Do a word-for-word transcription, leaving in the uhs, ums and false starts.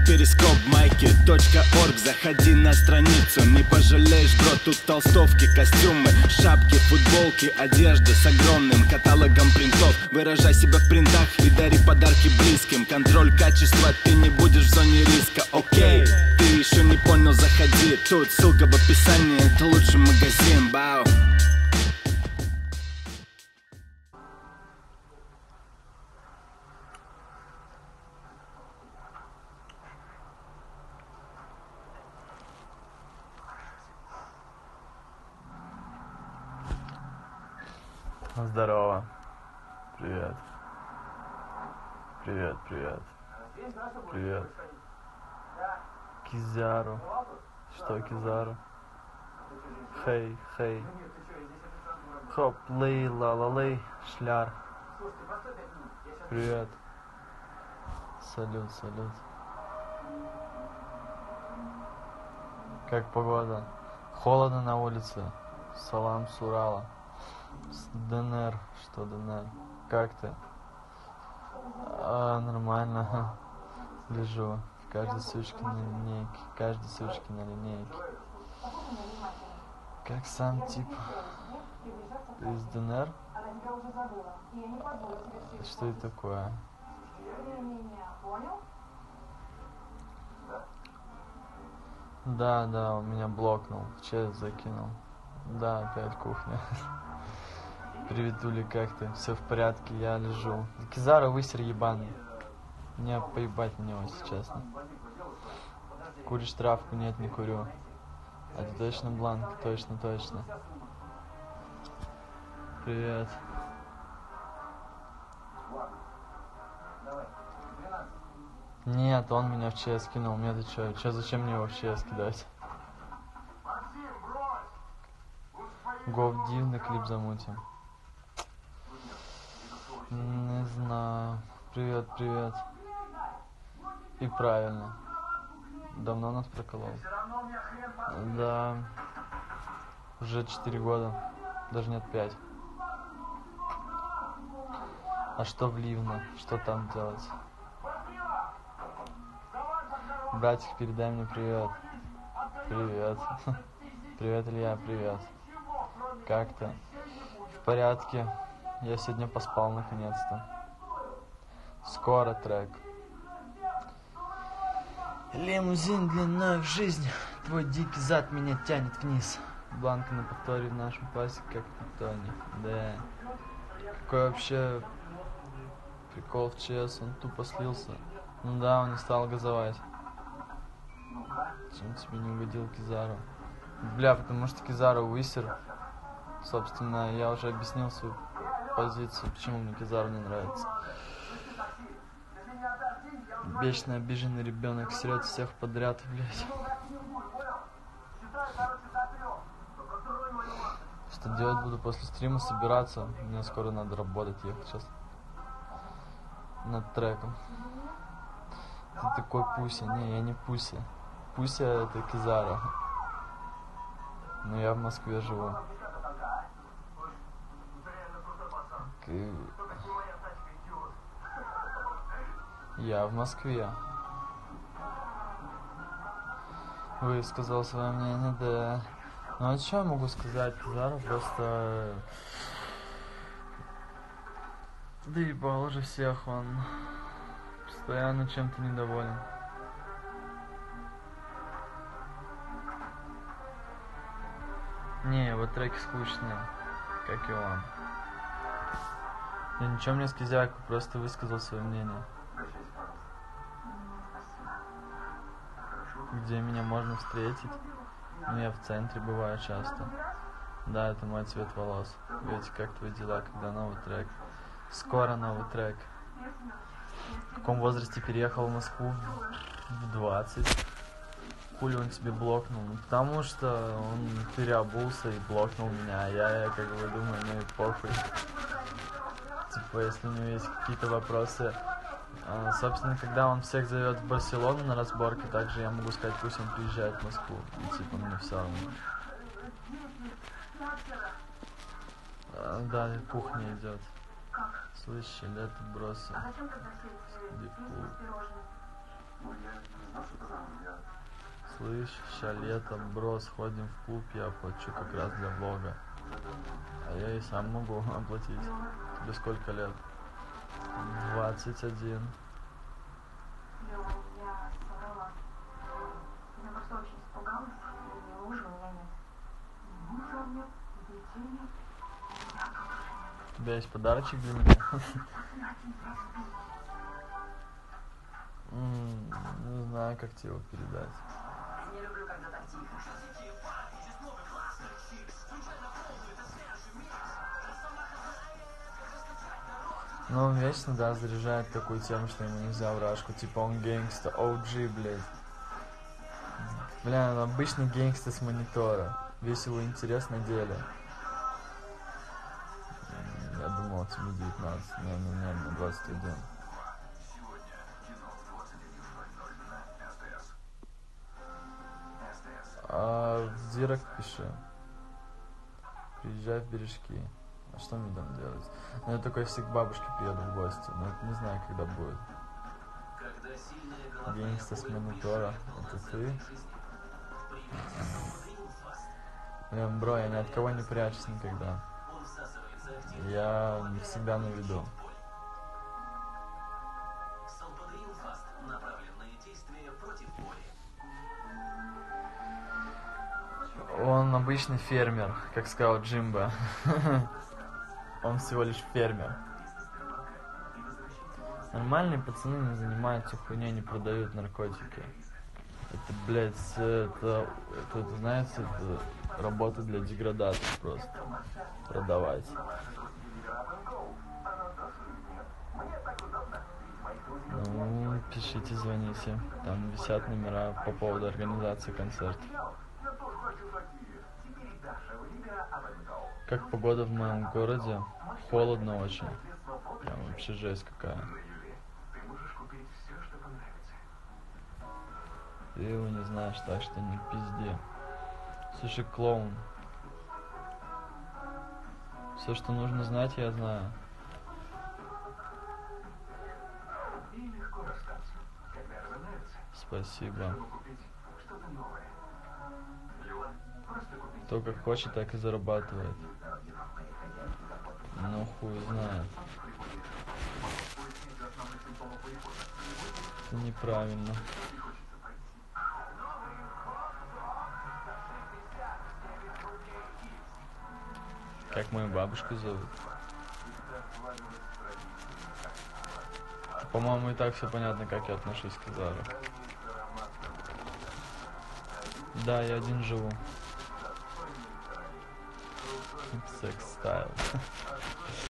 перископ майки точка орг. Заходи на страницу, не пожалеешь, бро. Тут толстовки, костюмы, шапки, футболки, одежда с огромным каталогом принтов. Выражай себя в принтах и дари подарки близким. Контроль качества, ты не будешь в зоне риска. Окей, ты еще не понял, заходи. Тут ссылка в описании, это лучший магазин. Бау. Здорово. Привет. Привет, привет. Привет. Кизару. Что Кизару? Хей, хей. Хоп, лей, ла ла лей, шляр. Привет. Салют, салют. Как погода? Холодно на улице. Салам с Урала. С ДНР. Что ДНР? Как ты? А, нормально. Лежу. Каждой сучки на линейке. Каждой сучки на линейке. Как сам тип. Из ДНР? Что это такое? Да, да, он меня блокнул. В чат закинул. Да, опять кухня. Привет, Ули, как ты? Все в порядке, я лежу. Кизару высер ебаный. Мне поебать на него, если честно. Куришь травку? Нет, не курю. А ты точно бланк? Точно, точно. Привет. Нет, он меня в ЧС кинул. Мне-то что? Че, зачем мне его в ЧС кидать? Гов, дивный клип замутим. Не знаю. Привет, привет. И правильно. Давно нас проколол. Да. Уже четыре года. Даже нет, пять. А что в Ливно? Что там делать? Братик, передай мне привет. Привет. Привет, Илья, привет. Как ты? В порядке. Я сегодня поспал наконец-то. Скоро трек. Лимузин длиной в жизнь. Твой дикий зад меня тянет вниз. Бланка на повторе в нашем классе, как в Тони. Да. Какой вообще прикол в ЧС, он тупо слился. Ну да, он не стал газовать. Чем тебе не угодил Кизару? Бля, потому что Кизару высер. Собственно, я уже объяснил свою позицию, почему мне Кизару не нравится. Вечно обиженный ребенок срет всех подряд, блядь. Что делать буду после стрима? Собираться. Мне скоро надо работать, ехать сейчас. Над треком. Ты такой Пуся. Не, я не Пуся. Пуся это Кизару. Но я в Москве живу. Я в Москве. Высказал свое мнение, да. Ну а что я могу сказать? Кизару просто доебал уже всех, он постоянно чем-то недоволен. Не, вот треки скучные, как и он. Я ничего мне с Кизяку, просто высказал свое мнение. Где меня можно встретить? Ну, я в центре бываю часто. Да, это мой цвет волос. Видите, как твои дела, когда новый трек? Скоро новый трек. В каком возрасте переехал в Москву? В двадцать. Хули он тебе блокнул? Ну, потому что он переобулся и блокнул меня. А я, я как бы думаю, ну и похуй. Типа, если у него есть какие-то вопросы. А, собственно, когда он всех зовет в Барселону на разборки, также я могу сказать, пусть он приезжает в Москву. И типа, мне все равно. А, да, кухня идет. Слышь, лето бросил. Слышь, ща летом, бро, сходим в клуб, я оплачу как раз для влога. А я и сам могу оплатить. Тебе сколько лет? двадцать один. У тебя есть подарочек для меня? Не знаю, как тебе его передать. Но он вечно, да, заряжает такую тему, что ему нельзя вражку. Типа он гангста, о джи, блядь. Бля, он обычный гангста с монитора. Весь его интерес на деле. Я думал, тебе девятнадцать, но не, не, мне двадцать один. А в директ пиши. Приезжай в Бережки. А что мне там делать? Ну я такой все к бабушке приеду в гости, но это не знаю, когда будет. Гангста с монитора. Это ты? Блин, бро, я ни от кого не прячусь никогда. Я всегда на виду. Он обычный фермер, как сказал Джимбо. Он всего лишь фермер. Нормальные пацаны не занимаются хуйней, не продают наркотики. Это, блядь, это, это, это знаете, это работа для деградации просто. Продавать. Ну, пишите, звоните. Там висят номера по поводу организации концертов. Как погода в моем городе? Холодно очень. Прям вообще жесть какая. Ты его не знаешь, так что не пизди. Слушай, клоун. Все, что нужно знать, я знаю. Спасибо. Кто как хочет, так и зарабатывает. Ну, хуй знает. Это неправильно. Как мою бабушку зовут? По-моему, и так все понятно, как я отношусь к Зару. Да, я один живу. Секс стайл.